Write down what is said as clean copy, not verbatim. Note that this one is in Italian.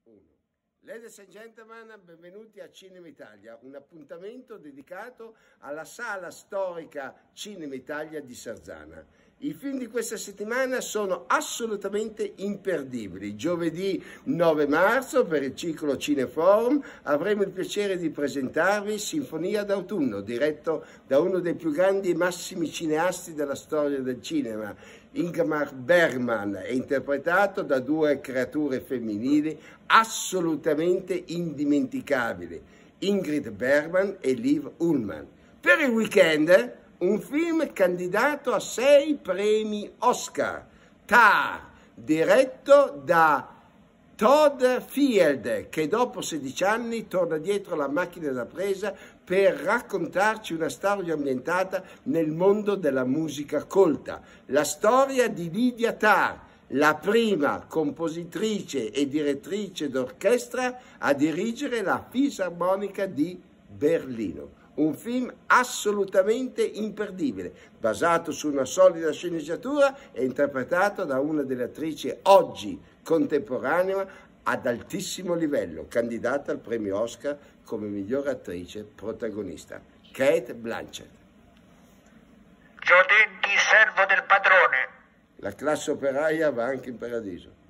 1. Ladies and gentlemen, benvenuti a Cinema Italia, un appuntamento dedicato alla sala storica Cinema Italia di Sarzana. I film di questa settimana sono assolutamente imperdibili. Giovedì 9 marzo per il ciclo Cineforum avremo il piacere di presentarvi Sinfonia d'autunno, diretto da uno dei più grandi e massimi cineasti della storia del cinema, Ingmar Bergman, e interpretato da due creature femminili assolutamente indimenticabili, Ingrid Bergman e Liv Ullmann. Per il weekend un film candidato a 6 premi Oscar, Tar, diretto da Todd Field, che dopo 16 anni torna dietro la macchina da presa per raccontarci una storia ambientata nel mondo della musica colta. La storia di Lydia Tarr, la prima compositrice e direttrice d'orchestra a dirigere la Fisarmonica di Berlino. Un film assolutamente imperdibile, basato su una solida sceneggiatura e interpretato da una delle attrici oggi contemporanea ad altissimo livello, candidata al premio Oscar come miglior attrice protagonista, Cate Blanchett. Giodetti, servo del padrone. La classe operaia va anche in paradiso.